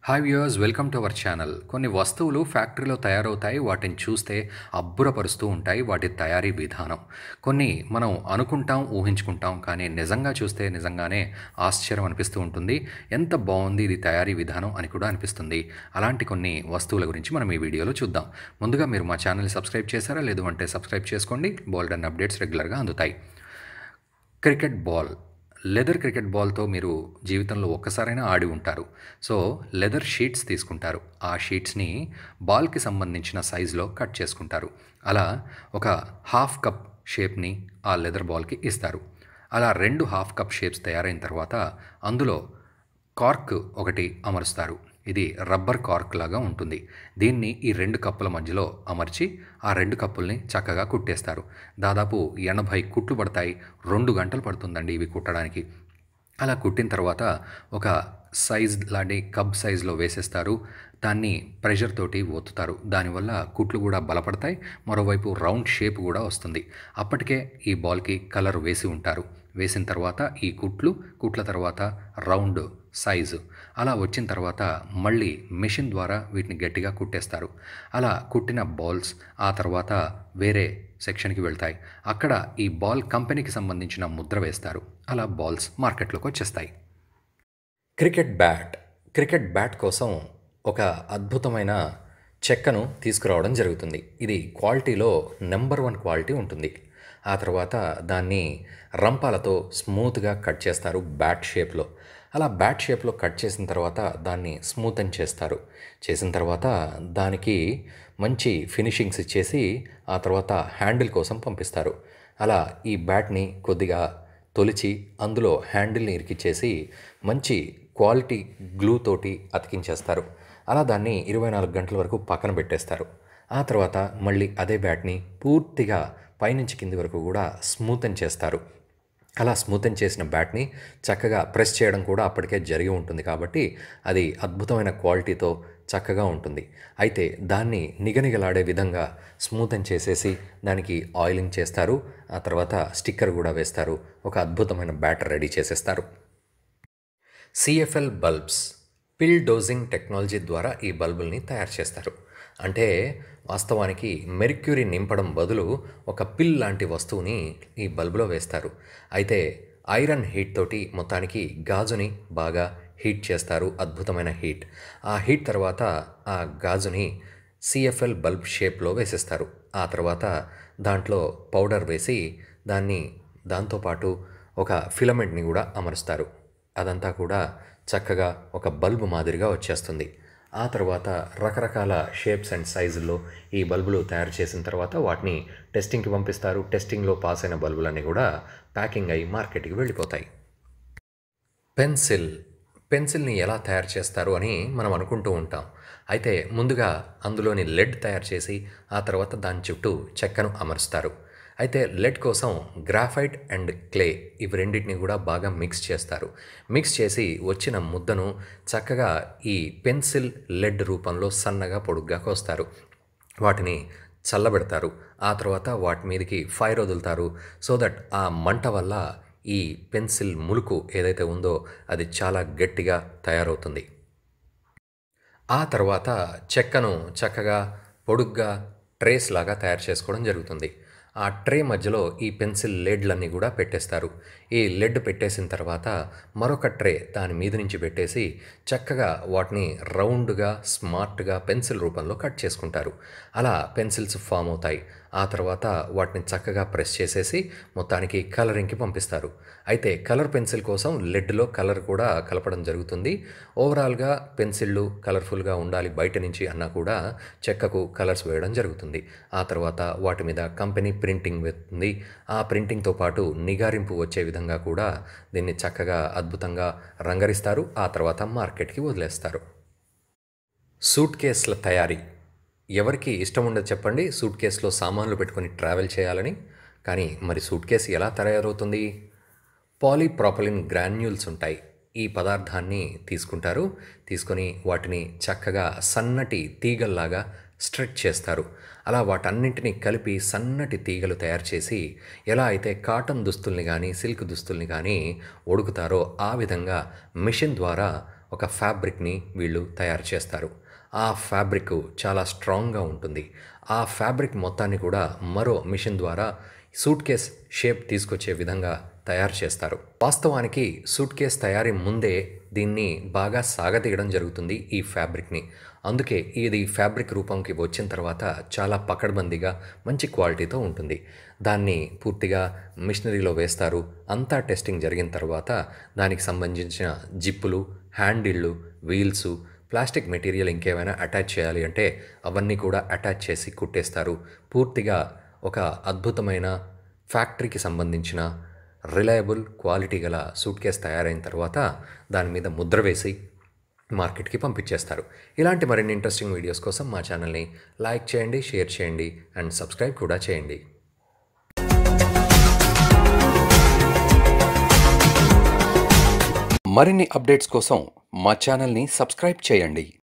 Hi viewers, welcome to our channel. కొన్ని వస్తువులు ఫ్యాక్టరీలో తయారవుతాయి. వాటిని చూస్తే అబ్బురపరుస్తూ ఉంటాయి వాటి తయారీ విధానం. కొన్ని మనం అనుకుంటాం, ఊహించుకుంటాం, కానీ నిజంగా చూస్తే నిజంగానే ఆశ్చర్యం అనిపిస్తూ ఉంటుంది. ఎంత బాగుంది ఇది తయారీ విధానం అని కూడా అనిపిస్తుంది. అలాంటి కొన్ని వస్తువుల గురించి మనం ఈ వీడియోలో చూద్దాం. ముందుగా మీరు మా ఛానల్ని సబ్స్క్రైబ్ చేశారా? లేదు అంటే సబ్స్క్రైబ్ చేసుకోండి. బోల్డ్ అండ్ అప్డేట్స్ రెగ్యులర్గా అందుతాయి. క్రికెట్ బాల్, లెదర్ క్రికెట్ బాల్తో మీరు జీవితంలో ఒక్కసారైనా ఆడి ఉంటారు. సో లెదర్ షీట్స్ తీసుకుంటారు. ఆ షీట్స్ని బాల్కి సంబంధించిన సైజులో కట్ చేసుకుంటారు. అలా ఒక హాఫ్ కప్ షేప్ని ఆ లెదర్ బాల్కి ఇస్తారు. అలా 2 హాఫ్ కప్ షేప్స్ తయారైన తర్వాత అందులో కార్క్ ఒకటి అమరుస్తారు. ఇది రబ్బర్ కార్క్ లాగా ఉంటుంది. దీన్ని ఈ 2 కప్పుల మధ్యలో అమర్చి ఆ 2 కప్పుల్ని చక్కగా కుట్టేస్తారు. దాదాపు 80 కుట్లు పడతాయి. 2 గంటలు పడుతుందండి ఇవి కుట్టడానికి. అలా కుట్టిన తర్వాత ఒక సైజ్ లాంటి కప్ సైజులో వేసేస్తారు. దాన్ని ప్రెషర్ తోటి ఒత్తుతారు. దానివల్ల కుట్లు కూడా బలపడతాయి. మరోవైపు రౌండ్ షేప్ కూడా వస్తుంది. అప్పటికే ఈ బాల్కి కలర్ వేసి ఉంటారు. వేసిన తర్వాత ఈ కుట్ల తర్వాత రౌండ్ సైజు అలా వచ్చిన తర్వాత మళ్ళీ మెషిన్ ద్వారా వీటిని గట్టిగా కుట్టేస్తారు. అలా కుట్టిన బాల్స్ ఆ తర్వాత వేరే సెక్షన్కి వెళ్తాయి. అక్కడ ఈ బాల్ కంపెనీకి సంబంధించిన ముద్ర వేస్తారు. అలా బాల్స్ మార్కెట్లోకి వచ్చేస్తాయి. క్రికెట్ బ్యాట్ కోసం ఒక అద్భుతమైన చెక్కను తీసుకురావడం జరుగుతుంది. ఇది క్వాలిటీలో నెంబర్ 1 క్వాలిటీ ఉంటుంది. ఆ తర్వాత దాన్ని రంపాలతో స్మూత్గా కట్ చేస్తారు బ్యాట్ షేప్లో. అలా బ్యాట్ షేప్లో కట్ చేసిన తర్వాత దాన్ని స్మూతన్ చేస్తారు. చేసిన తర్వాత దానికి మంచి ఫినిషింగ్స్ ఇచ్చేసి ఆ తర్వాత హ్యాండిల్ కోసం పంపిస్తారు. అలా ఈ బ్యాట్ని కొద్దిగా తొలిచి అందులో హ్యాండిల్ని ఇరికిచ్చేసి మంచి క్వాలిటీ గ్లూ తోటి అతికించేస్తారు. అలా దాన్ని 24 గంటల వరకు పక్కన పెట్టేస్తారు. ఆ తర్వాత మళ్ళీ అదే బ్యాట్ని పూర్తిగా పైనుంచి కింది వరకు కూడా స్మూతన్ చేస్తారు. అలా స్మూతన్ చేసిన బ్యాట్ని చక్కగా ప్రెస్ చేయడం కూడా అప్పటికే జరిగి ఉంటుంది కాబట్టి అది అద్భుతమైన క్వాలిటీతో చక్కగా ఉంటుంది. అయితే దాన్ని నిగనిగలాడే విధంగా స్మూతన్ చేసేసి దానికి ఆయిలింగ్ చేస్తారు. ఆ తర్వాత స్టిక్కర్ కూడా వేస్తారు. ఒక అద్భుతమైన బ్యాట్ రెడీ చేసేస్తారు. సిఎఫ్ఎల్ బల్బ్స్ పిల్ డోజింగ్ టెక్నాలజీ ద్వారా ఈ బల్బుల్ని తయారు చేస్తారు. అంటే వాస్తవానికి మెర్క్యూరీ నింపడం బదులు ఒక పిల్ లాంటి వస్తువుని ఈ బల్బులో వేస్తారు. అయితే ఐరన్ హీట్ తోటి మొత్తానికి గాజుని బాగా హీట్ చేస్తారు. అద్భుతమైన హీట్. ఆ హీట్ తర్వాత ఆ గాజుని సిఎఫ్ఎల్ బల్బ్ షేప్లో వేసేస్తారు. ఆ తర్వాత దాంట్లో పౌడర్ వేసి దాంతోపాటు ఒక ఫిలమెంట్ని కూడా అమరుస్తారు. అదంతా కూడా చక్కగా ఒక బల్బు మాదిరిగా వచ్చేస్తుంది. ఆ తర్వాత రకరకాల షేప్స్ అండ్ సైజుల్లో ఈ బల్బులు తయారు చేసిన తర్వాత వాటిని టెస్టింగ్కి పంపిస్తారు. టెస్టింగ్లో పాస్ అయిన బల్బులన్నీ కూడా ప్యాకింగ్ అయ్యి మార్కెట్కి వెళ్ళిపోతాయి. పెన్సిల్ని ఎలా తయారు చేస్తారు అని మనం అనుకుంటూ ఉంటాం. అయితే ముందుగా అందులోని లెడ్ తయారు చేసి ఆ తర్వాత దాని చుట్టూ చెక్కను అమరుస్తారు. అయితే లెడ్ కోసం గ్రాఫైట్ అండ్ క్లే ఇవి రెండింటిని కూడా బాగా మిక్స్ చేస్తారు. మిక్స్ చేసి వచ్చిన ముద్దను చక్కగా ఈ పెన్సిల్ లెడ్ రూపంలో సన్నగా పొడుగ్గా కోస్తారు. వాటిని చల్లబెడతారు. ఆ తర్వాత వాటి మీదకి ఫైర్ వదులుతారు. సో దట్ ఆ మంట వల్ల ఈ పెన్సిల్ ములుకు ఏదైతే ఉందో అది చాలా గట్టిగా తయారవుతుంది. ఆ తర్వాత చెక్కను చక్కగా పొడుగ్గా ట్రేస్ లాగా తయారు చేసుకోవడం జరుగుతుంది. ఆ ట్రే మధ్యలో ఈ పెన్సిల్ లెడ్లన్నీ కూడా పెట్టేస్తారు. ఈ లెడ్ పెట్టేసిన తర్వాత మరొక ట్రే దాని మీద నుంచి పెట్టేసి చక్కగా వాటిని రౌండ్గా స్మార్ట్గా పెన్సిల్ రూపంలో కట్ చేసుకుంటారు. అలా పెన్సిల్స్ ఫామ్ అవుతాయి. ఆ తర్వాత వాటిని చక్కగా ప్రెస్ చేసేసి మొత్తానికి కలరింగ్కి పంపిస్తారు. అయితే కలర్ పెన్సిల్ కోసం లెడ్లో కలర్ కూడా కలపడం జరుగుతుంది. ఓవరాల్గా పెన్సిళ్ళు కలర్ఫుల్గా ఉండాలి బయట నుంచి అన్నా కూడా చెక్కకు కలర్స్ వేయడం జరుగుతుంది. ఆ తర్వాత వాటి మీద కంపెనీ ప్రింటింగ్ వెళ్తుంది. ఆ ప్రింటింగ్తో పాటు నిగారింపు వచ్చే విధంగా కూడా దీన్ని చక్కగా అద్భుతంగా రంగరిస్తారు. ఆ తర్వాత మార్కెట్కి వదిలేస్తారు. సూట్ కేసుల తయారీ ఎవరికి ఇష్టం ఉండదు చెప్పండి, సూట్ కేసులో సామాన్లు పెట్టుకొని ట్రావెల్ చేయాలని. కానీ మరి సూట్ కేసు ఎలా తయారవుతుంది? పాలీప్రాపిలిన్ గ్రాన్యూల్స్ ఉంటాయి. ఈ పదార్థాన్ని తీసుకొని వాటిని చక్కగా సన్నటి తీగల్లాగా స్ట్రెచ్ చేస్తారు. అలా వాటన్నింటినీ కలిపి సన్నటి తీగలు తయారు చేసి ఎలా అయితే కాటన్ దుస్తుల్ని కానీ సిల్క్ దుస్తుల్ని కానీ ఉడుకుతారో ఆ విధంగా మిషన్ ద్వారా ఒక ఫ్యాబ్రిక్ని వీళ్ళు తయారు చేస్తారు. ఆ ఫ్యాబ్రిక్ చాలా స్ట్రాంగ్గా ఉంటుంది. ఆ ఫ్యాబ్రిక్ మొత్తాన్ని కూడా మరో మిషన్ ద్వారా సూట్ కేస్ షేప్ తీసుకొచ్చే విధంగా తయారు చేస్తారు. వాస్తవానికి సూట్ కేస్ తయారీ ముందే దీన్ని బాగా సాగతీయడం జరుగుతుంది ఈ ఫ్యాబ్రిక్ని. అందుకే ఇది ఫ్యాబ్రిక్ రూపంకి వచ్చిన తర్వాత చాలా పకడ్బందీగా మంచి క్వాలిటీతో ఉంటుంది. దాన్ని పూర్తిగా మిషనరీలో వేస్తారు. అంతా టెస్టింగ్ జరిగిన తర్వాత దానికి సంబంధించిన జిప్పులు, హ్యాండిళ్ళు, వీల్సు, ప్లాస్టిక్ మెటీరియల్ ఇంకేమైనా అటాచ్ చేయాలి అంటే అవన్నీ కూడా అటాచ్ చేసి కుట్టేస్తారు. పూర్తిగా ఒక అద్భుతమైన ఫ్యాక్టరీకి సంబంధించిన రిలయబుల్ క్వాలిటీ గల సూట్ కేస్ తయారైన తర్వాత దాని మీద ముద్ర వేసి మార్కెట్కి పంపించేస్తారు. ఇలాంటి మరిన్ని ఇంట్రెస్టింగ్ వీడియోస్ కోసం మా ఛానల్ని లైక్ చేయండి, షేర్ చేయండి అండ్ సబ్స్క్రైబ్ కూడా చేయండి. మరిన్ని అప్డేట్స్ కోసం మా ఛానల్ని సబ్స్క్రైబ్ చేయండి.